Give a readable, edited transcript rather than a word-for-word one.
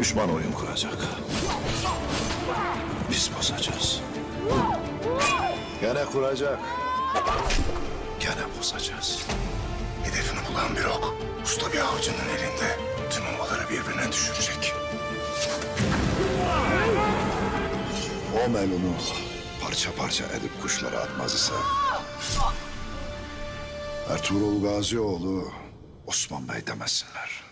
Düşman oyun kuracak. Biz bozacağız. Gene kuracak. Gene bozacağız. Hedefini bulan bir ok, usta bir avcının elinde tüm ovaları birbirine düşürecek. O melunu parça parça edip kuşlara atmaz ise Ertuğrul Gazioğlu Osman Bey demesinler.